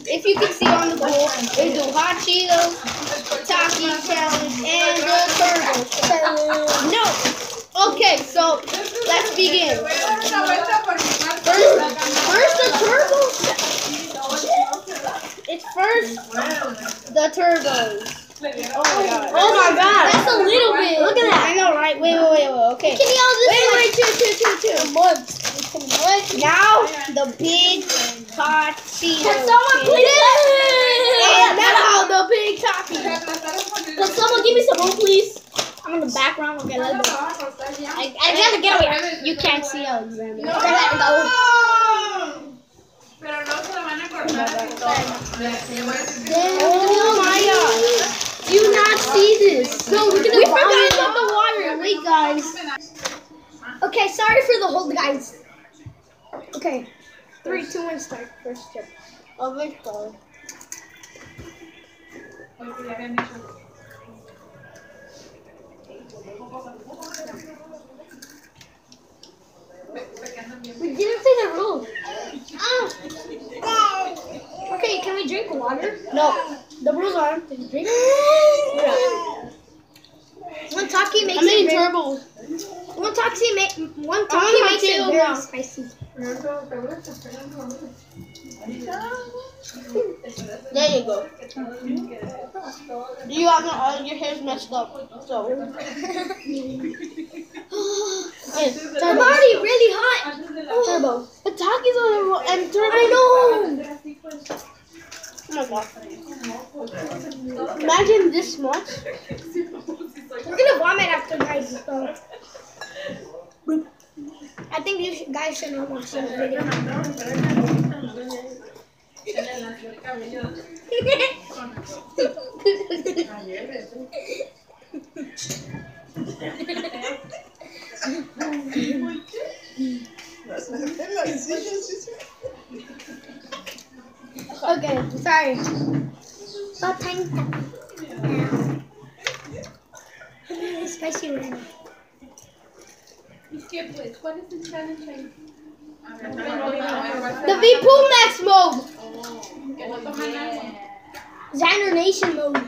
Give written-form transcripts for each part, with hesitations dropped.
if you can see on the bowl, we do hot Cheetos, takis challenge, and the turtle challenge. No. Okay, so let's begin. First the turtle. It's first the turbos. Oh my god. Oh my god. That's a little bit. Look at that. I know, right? Wait. Okay. Can you all this? Wait. Two. Now the big hot Cheetos. Can someone please? And now the big takis. Can someone give me some room, please? I'm in the background. Okay, let's go. I gotta get away. You can't see Alexander. No. Pero no se la van a cortar. Oh my god. Do you not see this? No, we forgot about the water. Wait, guys. Okay, sorry for the hold, guys. Okay, 3, 2, 1, start. First step. Oh my god. We didn't say the rules. Okay, can we drink water? No. The rules are. Drink. One taki makes How many it turbos? One taki makes it Cheetos very now. spicy. There you go. You have your hair's messed up. So. It's already really hot. Turbo. The takis are and turbo. I know. Oh my god. Imagine this much. We're gonna vomit after, guys. So. I think you guys should not watch this video. Okay, sorry. Stop tiny. Spicy red. What is the challenge? The V-Pool Max mode. Xander Nation mode.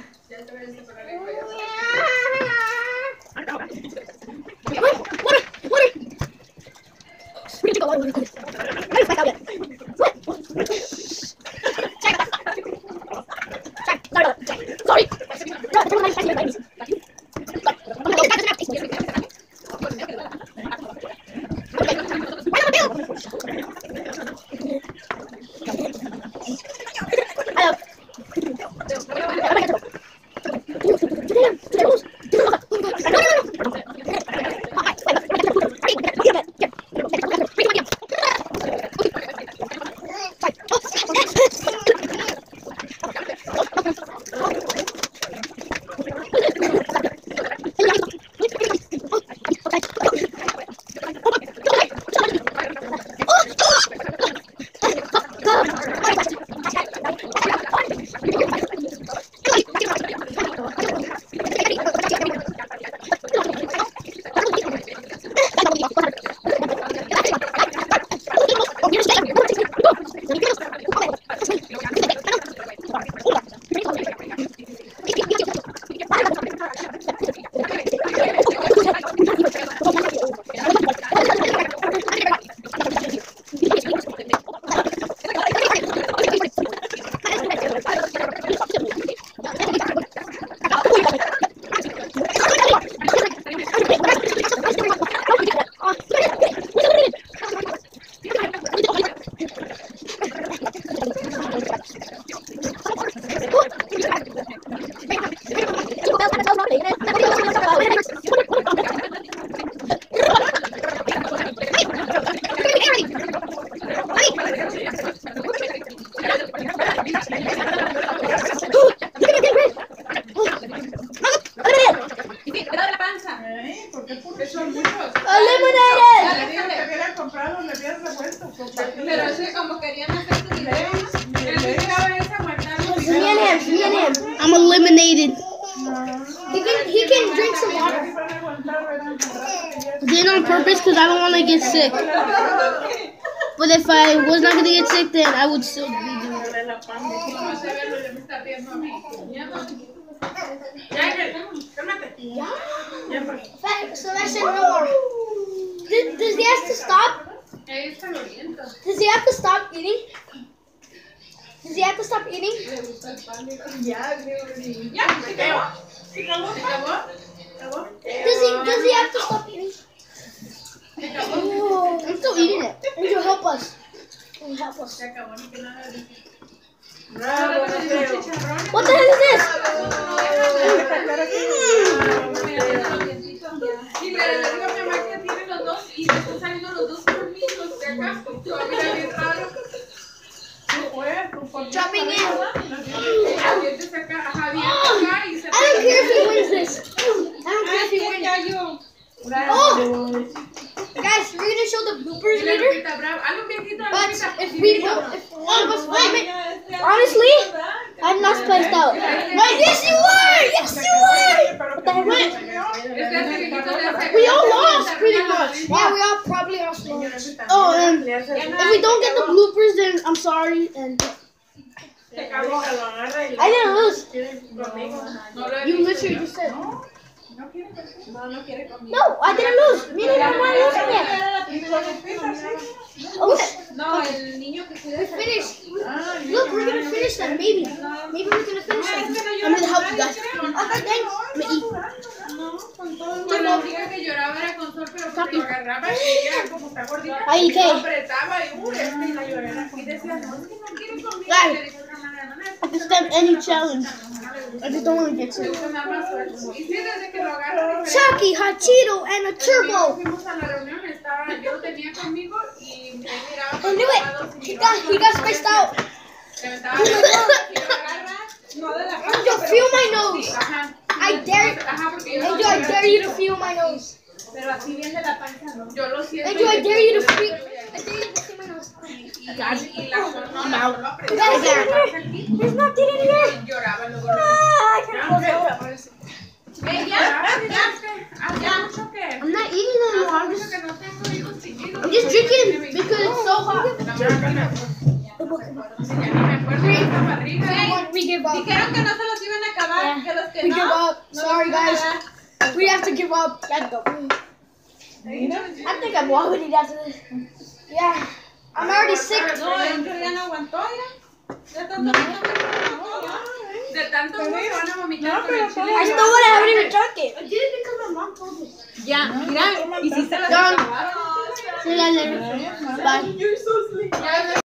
Pero es que como querían hacer tu video, I'm eliminated. He can drink some water. Did it on purpose because I don't want to get sick. But if I was not going to get sick, then I would still be doing it. la pan. No sé verlo, ya me está viendo a mí. Ya, cálmate. Yeah. Ya, pues. So that said no more. Does he have to stop? Es caloriento. Does he have to stop eating? Does he have to stop eating? Le gusta el pan. Ya, sí. Ya, se acabó. ¿Se acabó? ¿Se acabó? ¿Se acabó? Does he have to stop eating? ¿Se acabó? Oh, I'm still eating it. Angel, help us. Help us. Se acabó, ni que nada dice. Bravo, Mateo. What the hell is this? Y le digo a mi mamá que tiene los dos y le están saliendo los dos conmigo de acá. Yo a mí era bien raro. Jumping in. El diente se acá, ajá, bien acá y se I don't care if he wins this. I don't care if he wins. Oh! Guys, we're gonna show the bloopers later. But if we don't, if one of us win it, honestly, I'm not spiced out. But yes, you are! Yes, you are! What the heck? We all lost pretty much. Yeah, we all probably lost. Lost. Oh, and if we don't get the bloopers, then I'm sorry. And I didn't lose. You literally just said. No, I didn't lose. Me neither. I'm not losing yet. Oh, No, el niño que we finished. Look, we're gonna finish them. Maybe we're gonna finish them. I'm gonna help you guys. Okay, thanks. La única que lloraba era con Sol, pero porque lo agarraba y ella como está gordita, Ahí, ¿qué? lo apretaba y la lloraba. Y decía, no, es que no quiere conmigo. Y le dijo a otra manera, no, es I can stamp any challenge. I just don't want to get que sick. usa nada más suerte. Y sí, desde que lo agarran. Chucky, hot Cheeto, and a turbo. Fuimos a la reunión, yo lo tenía conmigo y él miraba. I knew it. He got spaced out. Angel, feel my nose. Ajá. I dare. Ajá, porque yo Angel, I dare you to feel my nose. Pero así bien de la panza, ¿no? Yo lo siento. Angel, I dare you to feel. I dare you to feel my nose. Y la no, lo apretaba. Guys, get in here. There's nothing in here. Lloraba luego. Ah, I can't close it. Ya mucho que. I'm not eating them anymore. I'm Mucho just, que no tengo hijos chiquitos. I'm just drinking because it's so hot. We give up. Dijeron que no se los iban a acabar, que los que We give no. up. Sorry, guys. We have to give up. Let's go. I think I'm vomiting after this. Yeah. I'm already sick. No, ya no aguantó, ya. De tanto que se van a vomitar con el chile. I still want to haven't even drunk it. I did it because my mom told me. Ya, mira, y si se las Done. acabaron. See you guys later. Bye. Ya,